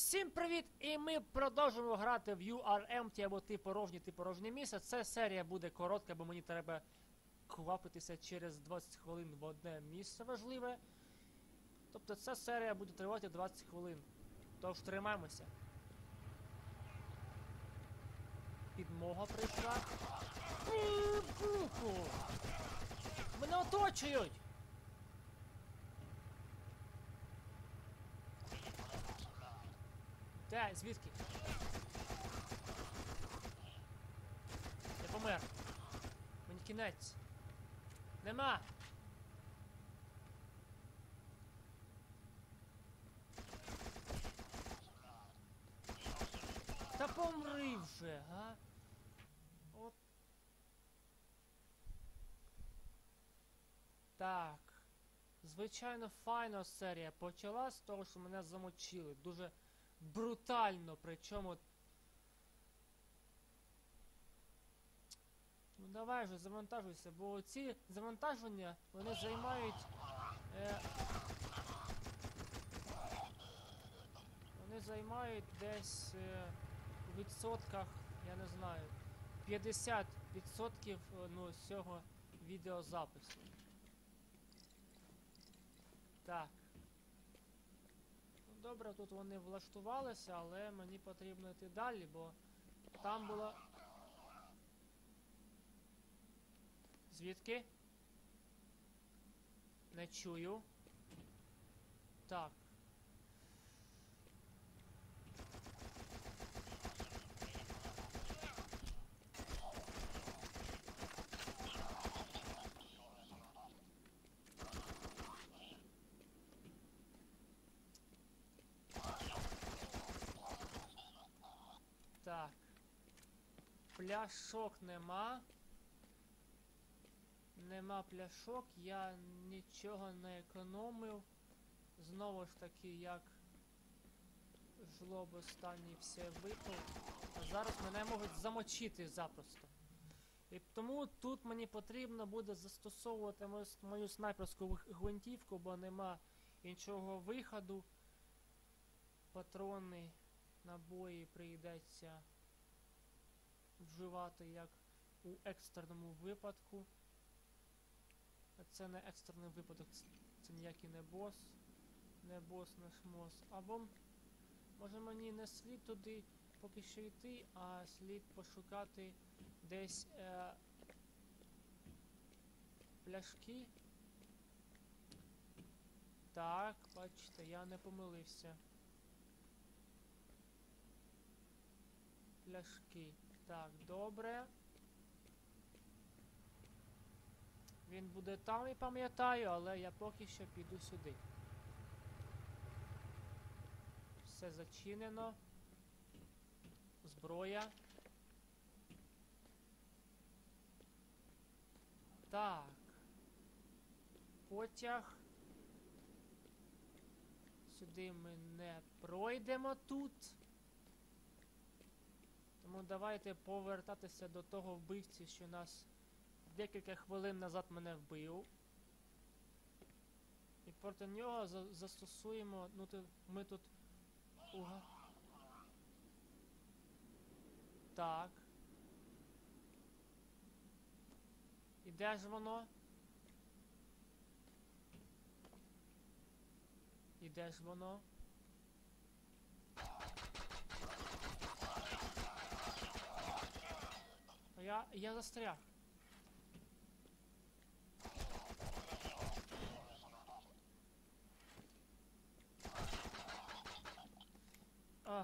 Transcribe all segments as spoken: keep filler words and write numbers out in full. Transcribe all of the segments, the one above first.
Всім привіт! І ми продовжуємо грати в ю ар Empty, або ти порожній, ти порожнє місце. Ця серія буде коротка, бо мені треба квапитися через двадцять хвилин в одне місце важливе. Тобто ця серія буде тривати двадцять хвилин. Тож тримаємося. Підмога прийшла. Мене оточують! Де? Звідки? Я помер. Мені кінець. Нема! Та помри вже, га? От. Так. Звичайно, файна серія почала з того, що мене замочили. Дуже брутально, причому... Ну давай же, завантажуйся, бо ці завантаження, вони займають... Е... Вони займають десь е... у відсотках, я не знаю, п'ятдесят відсотків ну, цього відеозапису. Так. Добре, тут вони влаштувалися, але мені потрібно йти далі, бо там було... Звідки? Не чую. Так. Так. Пляшок нема. Нема пляшок, я нічого не економив. Знову ж таки, як жлоб останній все випив. А зараз мене можуть замочити запросто. І тому тут мені потрібно буде застосовувати мою, мою снайперську гвинтівку, бо нема іншого виходу. Патрони, набої прийдеться вживати як у екстреному випадку. А це не екстрений випадок, це ніякий не бос. Не бос, не шмос. Або, може мені не слід туди поки що йти, а слід пошукати десь е, пляшки. Так, бачите, я не помилився. Пляшки. Так, добре. Він буде там, і пам'ятаю, але я поки що піду сюди. Все зачинено. Зброя. Так. Потяг. Сюди ми не пройдемо тут. Тому давайте повертатися до того вбивці, що нас декілька хвилин назад мене вбив. І проти нього за застосуємо, ну то ми тут... Уга. Так. І де ж воно? І де ж воно? Я, я застряг. Ах.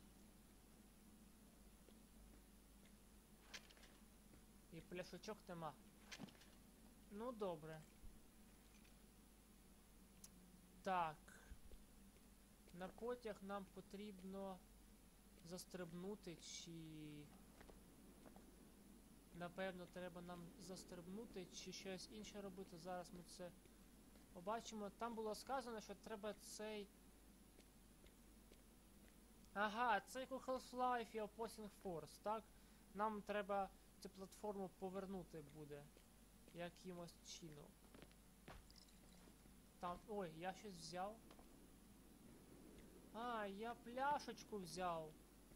І пляшечок нема. Ну, добре. Так. На потяг нам потрібно застрибнути, чи... Напевно, треба нам застрибнути, чи щось інше робити. Зараз ми це побачимо. Там було сказано, що треба цей... Ага, це як у Half-Life і Opposing Force, так? Нам треба цю платформу повернути буде. Якимось чином. Там... Ой, я щось взяв. А, А, я пляшечку взяв.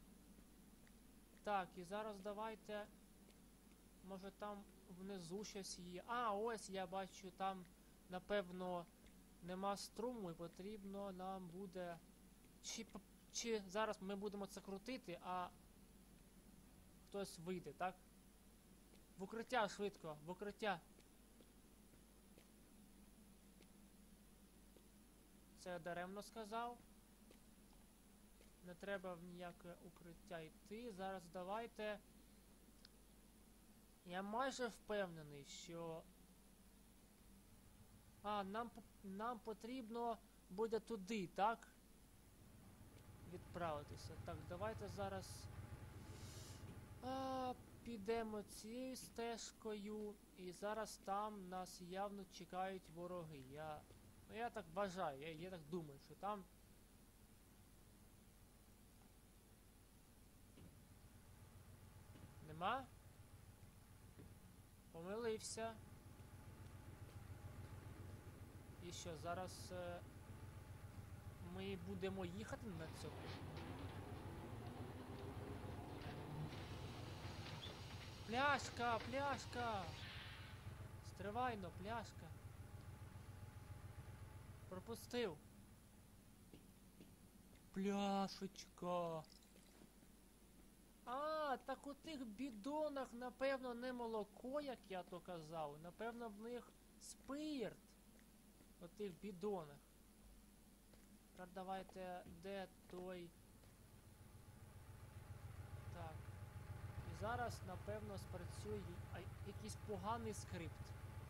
Так, і зараз давайте... Може там внизу щось є. А, ось я бачу, там, напевно, нема струму і потрібно нам буде... Чи, чи зараз ми будемо це крутити, а хтось вийде, так? В укриття швидко, в укриття. Це я даремно сказав. Не треба в ніяке укриття йти. Зараз давайте... Я майже впевнений, що... А, нам, нам потрібно буде туди, так? Відправитися. Так, давайте зараз... А, підемо цією стежкою. І зараз там нас явно чекають вороги. Я... Ну, я так вважаю, я, я так думаю, що там... Нема? Помилився. І що, зараз е, ми будемо їхати на цьому? Пляшка, пляшка! Стривайно, пляшка. Пропустив. Пляшечка. А, так у тих бідонах, напевно, не молоко, як я то казав. Напевно, в них спирт. У тих бідонах. Тепер давайте, де той... Так. І зараз, напевно, спрацює а, якийсь поганий скрипт.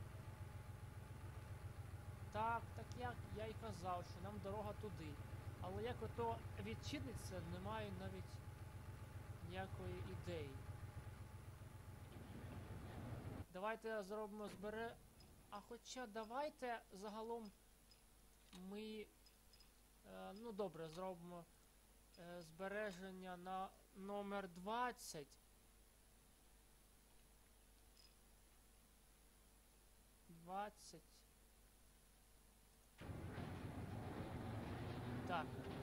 Так, так як я й казав, що нам дорога туди. Але як ото відчиниться, немає навіть ніякої ідеї. Давайте зробимо збере... А хоча давайте загалом ми... Е, ну добре, зробимо е, збереження на номер двадцять. двадцять. Так.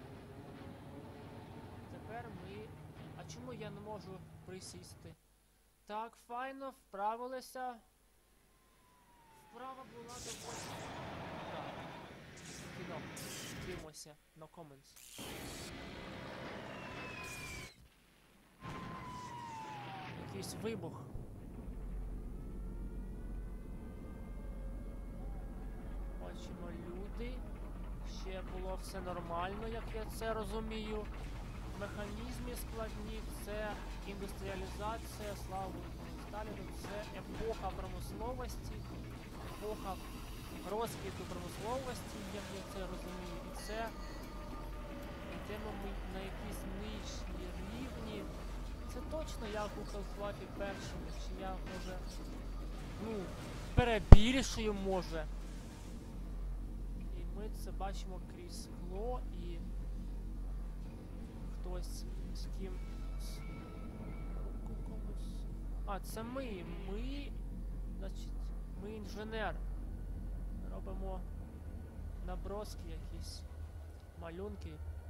Тепер ми... А чому я не можу присісти? Так, файно, вправилися. Вправа була доволі... Так. Кіно. Дивимося. No comments. Якийсь вибух. Бачимо люди. Ще було все нормально, як я це розумію. Механізми складні, це індустріалізація, слава Сталіну, це епоха промисловості, епоха розквіту промисловості, як я це розумію. І це йдемо ми на якісь нижні рівні. Це точно як у Half-Life першому, чи я, може, ну, перебільшую, може. І ми це бачимо крізь скло і хтось з ким... Комусь... А, це ми. Ми... Значить, ми інженер. Робимо наброски якісь. Малюнки.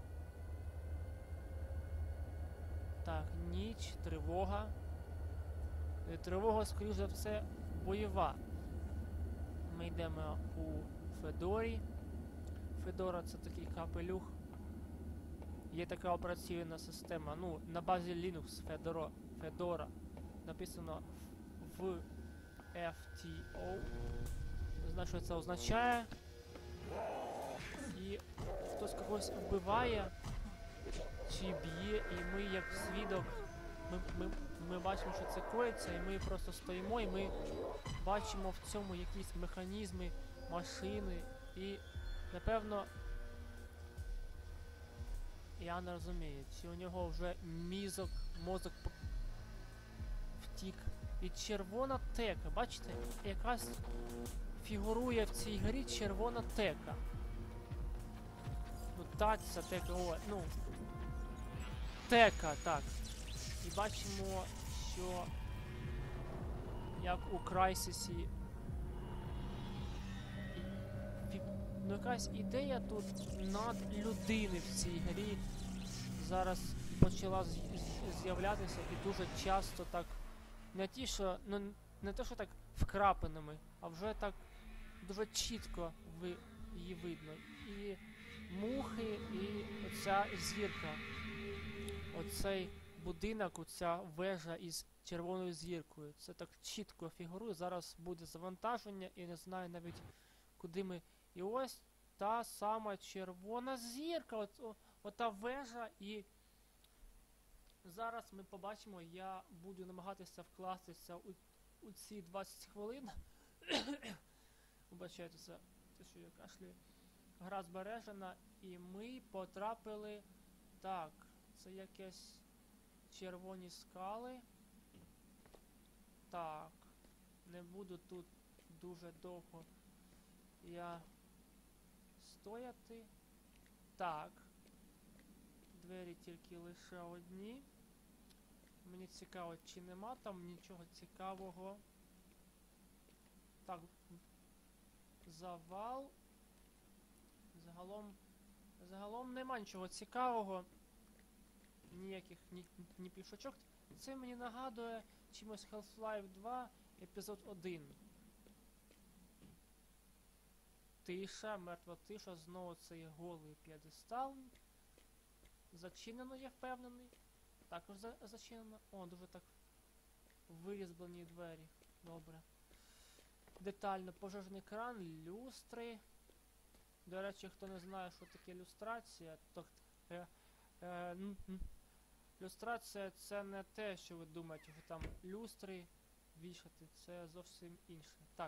Так, ніч, тривога. І тривога, скоріш за все, бойова. Ми йдемо у Федорі. Федора — це такий капелюх. Є така операційна система, ну, на базі Linux, Fedora, Fedora. Написано в еф ті о. Не знаю, що це означає. І хтось когось вбиває, чи б'є, і ми, як свідок, ми, ми, ми бачимо, що це коїться, і ми просто стоїмо, і ми бачимо в цьому якісь механізми, машини, і, напевно, я не розумію, чи у нього вже мізок, мозок втік. І червона тека, бачите, якась фігурує в цій грі червона тека. Ну, таця, тека, о, ну, тека, так. І бачимо, що як у Крайсисі, ну, якась ідея тут над людини в цій грі. зараз почала з'являтися і дуже часто так, не ті, що, ну, не те, що так вкрапленими, а вже так дуже чітко ви, її видно. І мухи, і оця зірка. Оцей будинок, оця вежа із червоною зіркою. Це так чітко фігурує. Зараз буде завантаження і не знаю навіть куди ми. І ось та сама червона зірка. От, о, ота вежа. І зараз ми побачимо, я буду намагатися вкластися у, у ці двадцять хвилин. Вибачайте, це те, що я кашлюю. Гра збережена. І ми потрапили... Так, це якесь червоні скали. Так, не буду тут дуже довго я стояти. Так. Двері тільки лише одні. Мені цікаво, чи нема там нічого цікавого. Так. Завал. Загалом... Загалом нема нічого цікавого. Ніяких ні, ні пішочок. Це мені нагадує чимось Half-Life два, епізод один. Тиша, мертва тиша, знову цей голий п'єдестал. Зачинено, я впевнений. Також за зачинено. О, дуже так вирізблені двері. Добре. Детально пожежний кран, люстри. До речі, хто не знає, що таке люстрація, то... Е, е, люстрація це не те, що ви думаєте, що там люстри вішати, це зовсім інше. Так.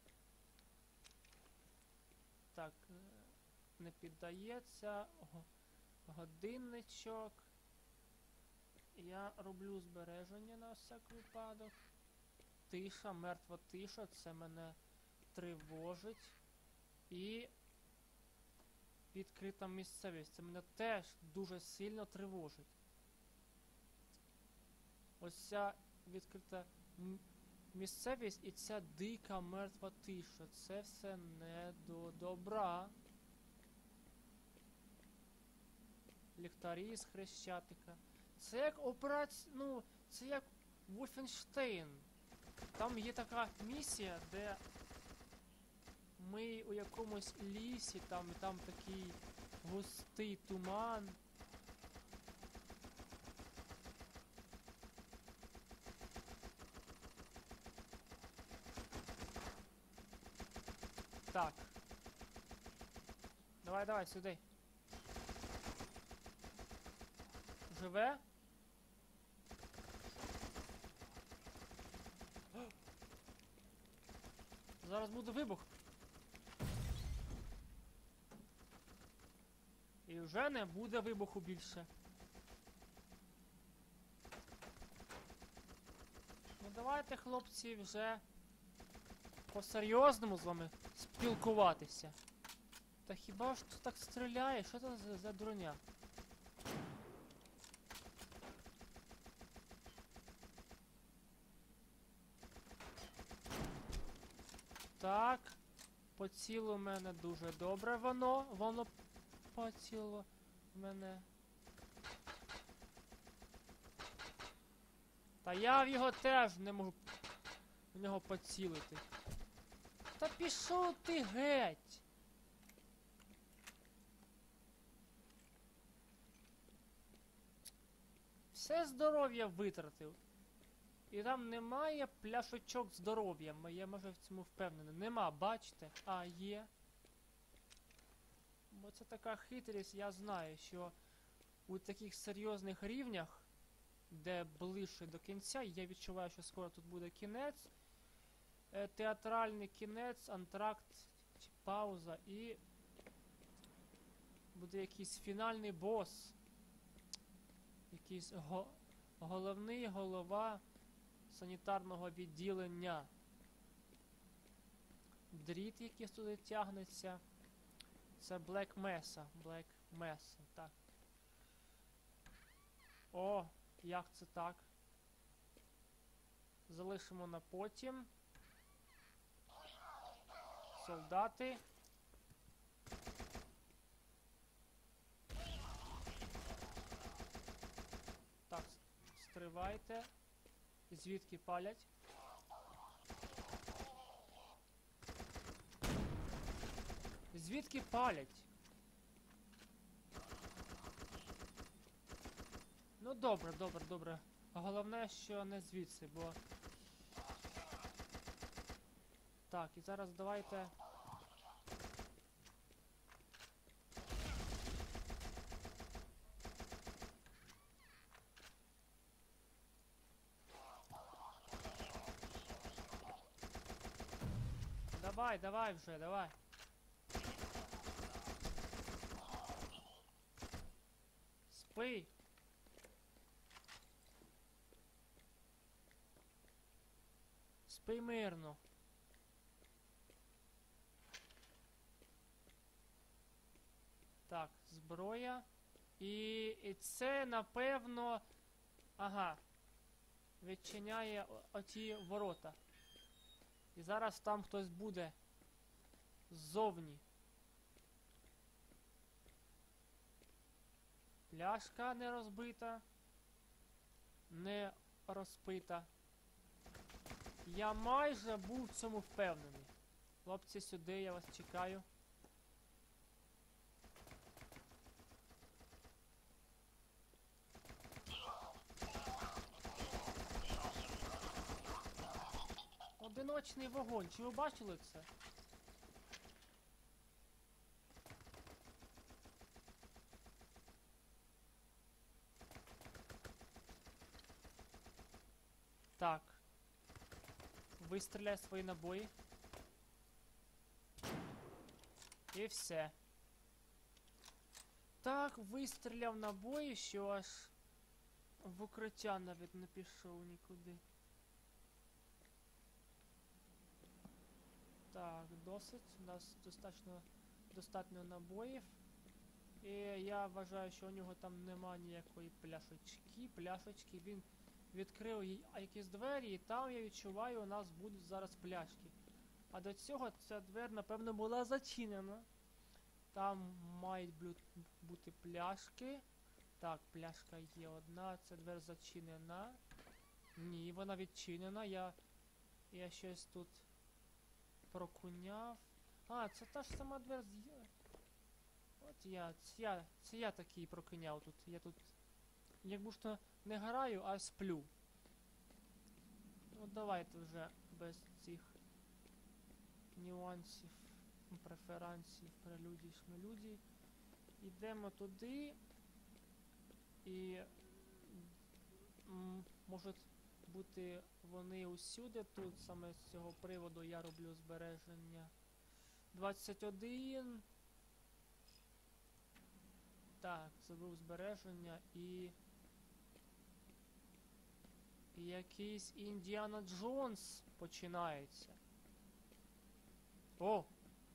Так, не піддається. Годинничок. Я роблю збереження на всяк випадок. Тиша, мертва тиша, це мене тривожить. І відкрита місцевість. Це мене теж дуже сильно тривожить. Ось ця відкрита місцевість і ця дика мертва тиша. Це все не до добра. Ліхтарі з хрещатика. Це як операція, ну, це як Wolfenstein. Там є така місія, де ми у якомусь лісі, там, і там такий густий туман. Так. Давай, давай, сюди. Живе? Зараз буде вибух. І вже не буде вибуху більше. Ну давайте, хлопці, вже по-серйозному з вами спілкуватися. Та хіба ж тут так стріляє? Що це за, за дурня? Так. Поціло в мене дуже добре воно. Воно поціло в мене. Та я в його теж не можу в нього поцілити. Та пішов ти геть! Все здоров'я витратив. І там немає пляшечок здоров'я. Я може в цьому впевнений. Нема, бачите? А, є. Бо це така хитрість, я знаю, що у таких серйозних рівнях, де ближче до кінця, я відчуваю, що скоро тут буде кінець. Е, театральний кінець, антракт, чи пауза і буде якийсь фінальний бос. Якийсь го головний голова санітарного відділення. Дріт, який туди тягнеться. Це Black Mesa. Black Mesa, так. О, як це так? Залишимо на потім. Солдати. переживайте. Звідки палять? Звідки палять? Ну добре, добре, добре. Головне, що не звідси, бо... Так, і зараз давайте... Давай, давай вже, давай. Спи. Спи мирно. Так, зброя. І, і це, напевно... Ага. Відчиняє оті ворота. І зараз там хтось буде. Ззовні. Пляшка не розбита. Не розпита. Я майже був в цьому впевнений. Хлопці, сюди, я вас чекаю. Одиночний вогонь. Чи ви бачили це? Так. Вистріляй свої набої. І все. Так, вистріляв набої, що аж в укриття навіть не пішов нікуди. Так, досить. У нас достатньо, достатньо набоїв. І я вважаю, що у нього там нема ніякої пляшечки. Пляшечки. Він відкрив якісь двері, і там, я відчуваю, у нас будуть зараз пляшки. А до цього ця двері, напевно, була зачинена. Там мають бути пляшки. Так, пляшка є одна. Ця двері зачинена. Ні, вона відчинена. Я, я щось тут прокуняв. А, це та ж сама двері. От я, це я, це я такий прокиняв тут. Я тут, якби ж то не граю, а сплю. Ну давайте вже без цих нюансів, преферансів, прелюдій, шмелюдій. Йдемо туди. І можуть бути вони усюди. Тут саме з цього приводу я роблю збереження. двадцять один. Так, забув збереження і... І якийсь Індіана Джонс починається. О!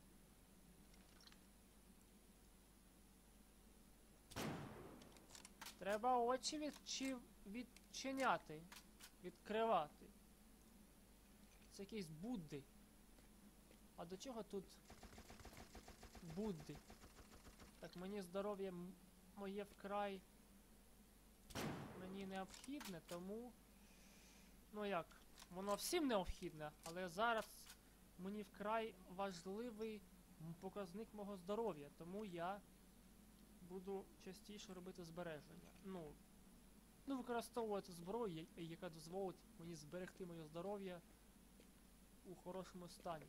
Треба очі відчі... відчиняти. Відкривати. Це якісь Будди. А до чого тут Будди? Так, мені здоров'я моє вкрай мені необхідне, тому... Ну як, воно всім необхідне, але зараз мені вкрай важливий показник мого здоров'я, тому я буду частіше робити збереження. Ну, ну використовувати зброю, яка дозволить мені зберегти моє здоров'я у хорошому стані.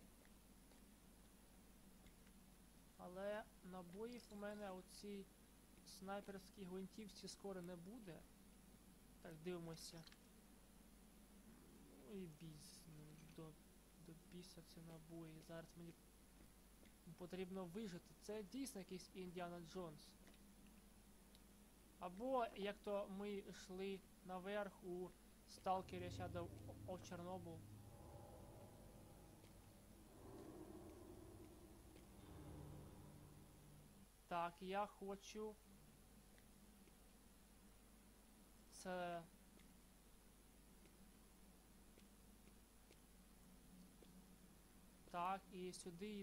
Але набоїв у мене у цій снайперській гвинтівці скоро не буде. Так, дивимося. Ой, біс, до, до біса ці набої. Зараз мені потрібно вижити. Це дійсно якийсь Індіана Джонс. Або, як то ми йшли наверх у Stalker Shadow of Chernobyl. Так, я хочу... Це... Так, і сюди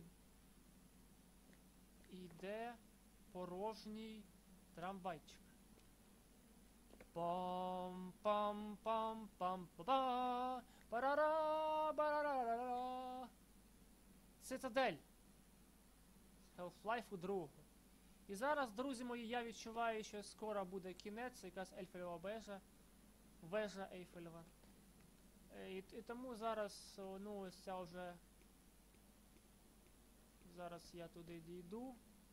йде порожній трамвайчик. Пам пам пам пам па парара барара. Цитадель. Half-Life другого. І зараз, друзі мої, я відчуваю, що скоро буде кінець, якась Ейфелева вежа. Вежа Ейфелева. І, і тому зараз, ну, ось ця вже... Зараз я туди дійду.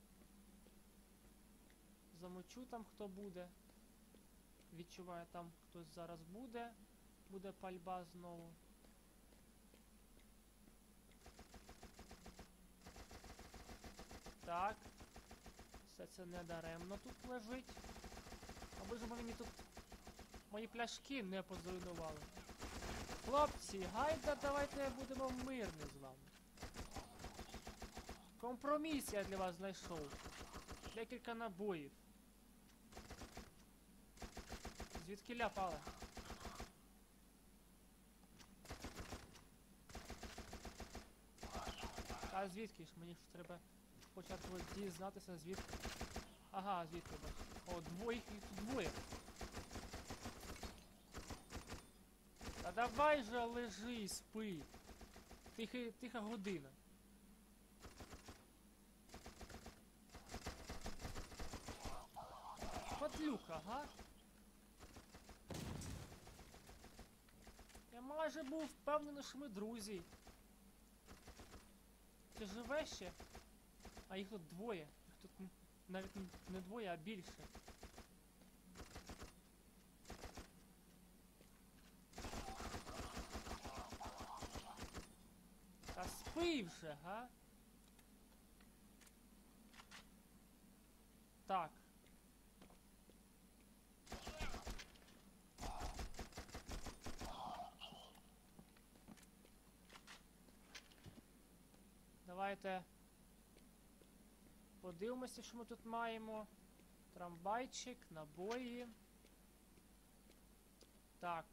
Замочу там, хто буде. Відчуваю, там хтось зараз буде. Буде пальба знову. Так. Все це не даремно тут лежить. Аби ж мені тут мої пляшки не позруйнували. Хлопці, гайда, давайте будемо мирні з вами. Компроміс я для вас знайшов. Декілька набоїв. Звідки ляпали? А звідки ж? Мені ж треба спочатку дізнатися, звідки. Ага, звідки бачу. О, двоє, їх тут двоє. Та давай же лежи і спи. Тиха, тиха година. Подлюка, ага. Я майже був впевнений, що ми друзі. Ти живе ще? А їх тут двоє. Їх тут навіть не двоє, а більше. Та спи вже, га? Так. Давайте подивимося, що ми тут маємо. Трамвайчик, набої. Так.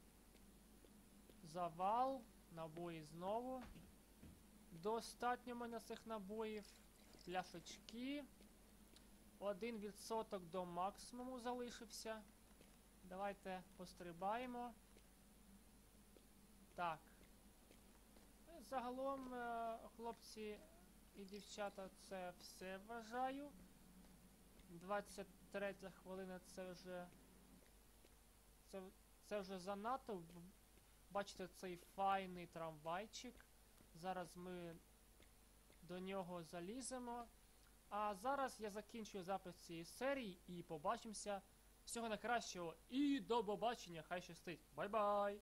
Завал. Набої знову. Достатньо в мене цих набоїв. Пляшечки. Один відсоток до максимуму залишився. Давайте пострибаємо. Так. Загалом, хлопці і дівчата, це все вважаю. двадцять третя хвилина, це вже... Це, це вже занадто. Бачите, цей файний трамвайчик. Зараз ми до нього заліземо. А зараз я закінчую запис цієї серії і побачимося. Всього найкращого і до побачення. Хай щастить. Бай-бай!